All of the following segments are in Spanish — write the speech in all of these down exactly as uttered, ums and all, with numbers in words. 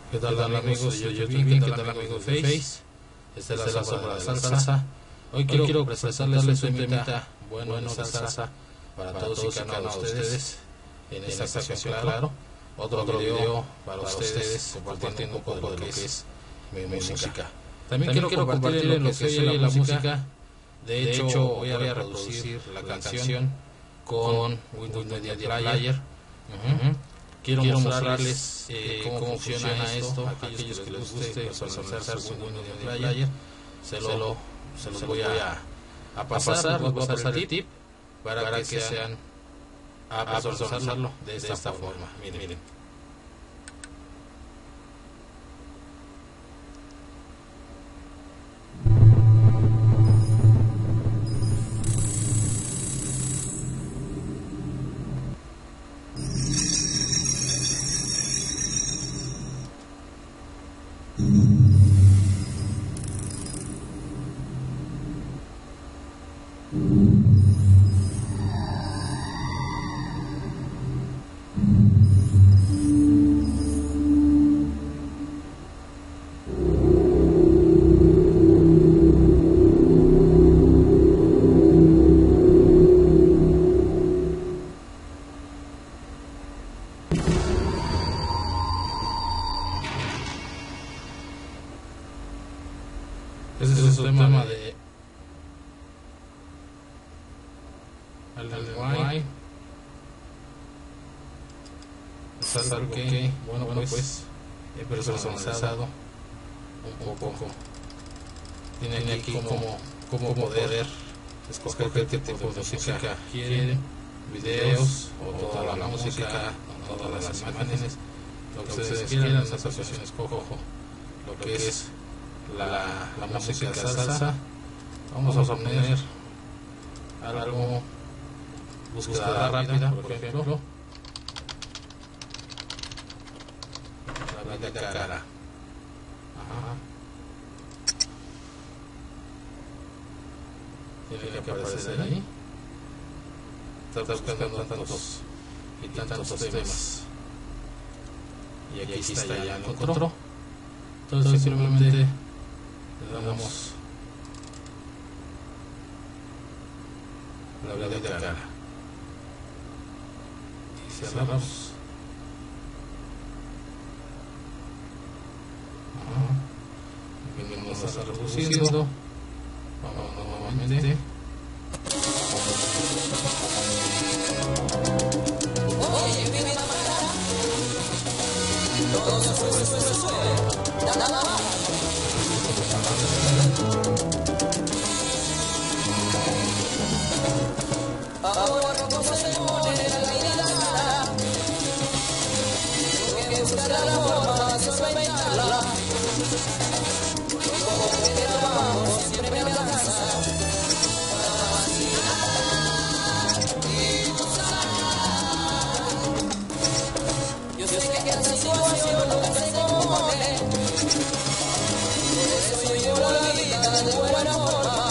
¿Qué tal, amigos de YouTube? ¿Qué tal, amigos de Face? Esta es la sopa de la salsa. Hoy quiero, quiero presentarles un temita bueno de salsa para todos y cada uno de ustedes. En esta ocasión, claro, otro, otro video para ustedes compartiendo un poco de lo que es mi música. También, También quiero compartir en lo que soy la música. De hecho, voy a reproducir la canción con Windows Media Player. Uh-huh. Quiero, Quiero mostrarles eh, cómo, cómo funciona esto a aquellos que les guste personalizar su Windows Media Player. Se lo, se los voy a, a pasar, les voy a pasar el tip para, para que, que sean a personalizarlo de, de esta, esta forma. forma. Miren, miren. Ese es, es el tema, tema de, de Al es algo que, bueno, bueno pues he personalizado un poco. Tiene aquí como, como poder escoger qué tipo de música quieren, videos o toda la música, todas las imágenes, lo que ustedes quieran. En esta ocasión escojo lo que es La, la, la música de salsa. Vamos, Vamos a poner algo, búsqueda rápida, por ejemplo, la vida cara. Ajá. Tiene que aparecer ahí. Está buscando tantos y tantos temas. Y aquí, aquí está, ya lo encontró. Entonces simplemente le damos la vida de cara y cerramos. Venimos a reproduciendo. Vamos nuevamente. Ahora como se pone la vida, tengo que buscar la forma de solventarla. Como que tomamos siempre me alcanza para vacilar y gozar. Yo sé que esta situación no se compone, por eso vivo la vida de buena forma.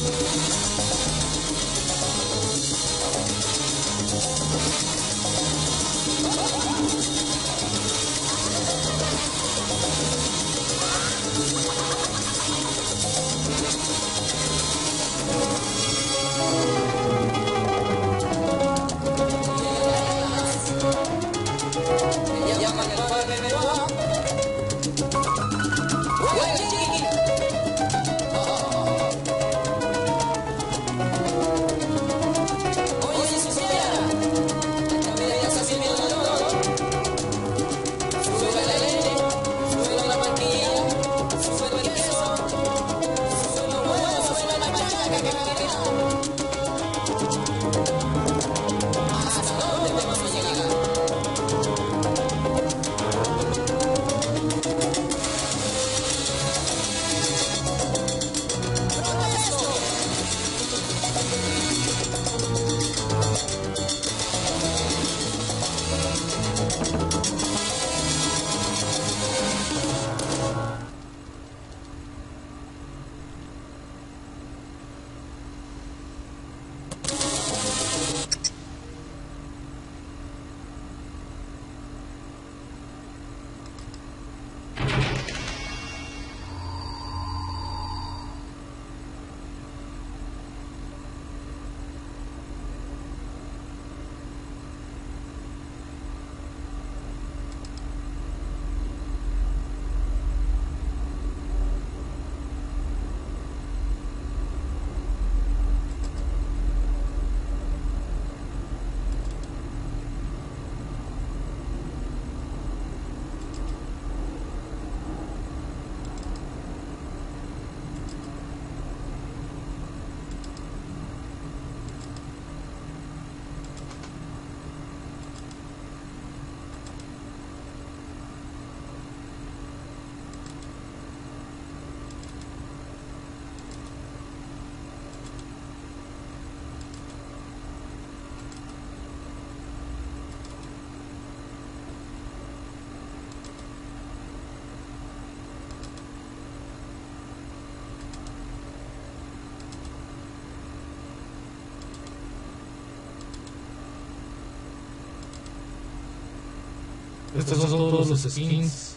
Estos son todos los skins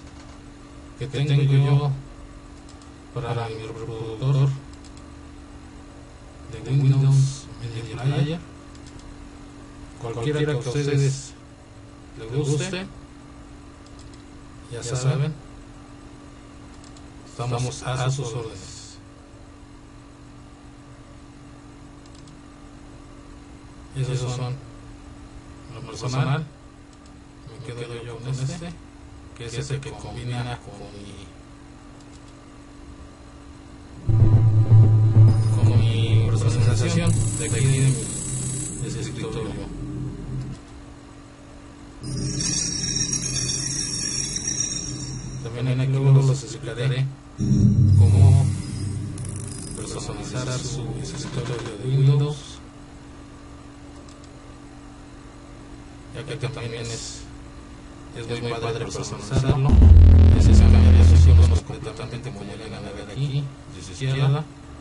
que tengo yo para mi reproductor de Windows Media Player. Cualquiera que a ustedes les guste, ya saben, estamos a sus órdenes. Esos son lo personal. Me quedo yo con este, que es ese que combina con mi con mi personalización de aquí de mi de ese escritorio. También aquí luego les explicaré cómo personalizar su escritorio de Windows, ya que también es es muy padre personalizarlo. Ese es cambio de iconos completamente, como ya le van a ver aquí de su izquierda.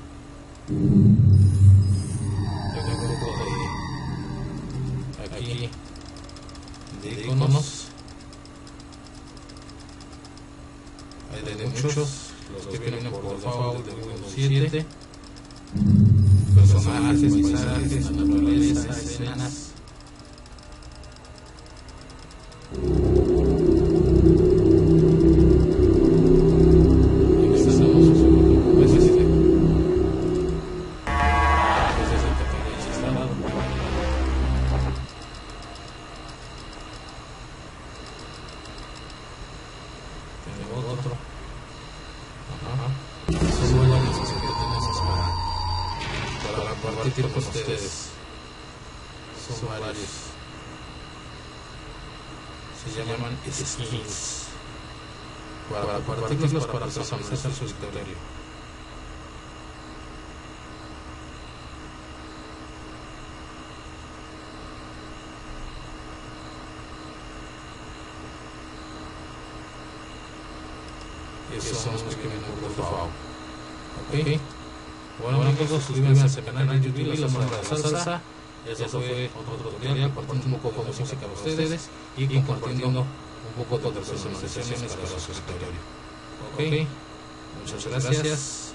Tengo un grupo de aquí de iconos. Hay de muchos, los que vienen por default de Windows siete. Personajes, paisajes, naturaleza, escenas. Con ustedes son varios, se llaman skins para compartirlos para personalizar su escritorio. Esos son los que vienen por default. ¿Ok? Bueno, bueno amigos, suscríbanse a mi canal de YouTube, La Sombra de la Salsa. Eso fue otro tutorial, compartiendo un poco de música para ustedes y compartiendo un poco de personalizaciones para su escritorio. Ok, muchas gracias.